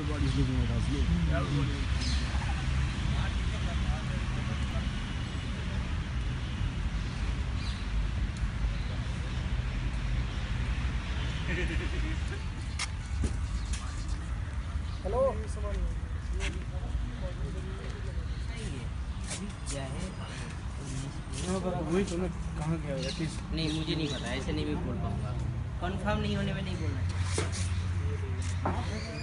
Everybody's looking at us. Look. Everybody. Hello अभी क्या है वही तो मैं कहाँ गया एटलीस्ट नहीं, मुझे नहीं पता, ऐसे नहीं मैं बोल पाऊँगा, कंफर्म नहीं होने में नहीं बोलना।